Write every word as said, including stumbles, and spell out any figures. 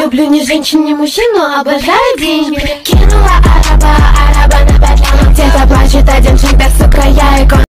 люблю ни женщин, ни мужчину, обожаю деньги. Кинула араба, араба на бедлянах. Где-то плачет один джин, так сука, я икон.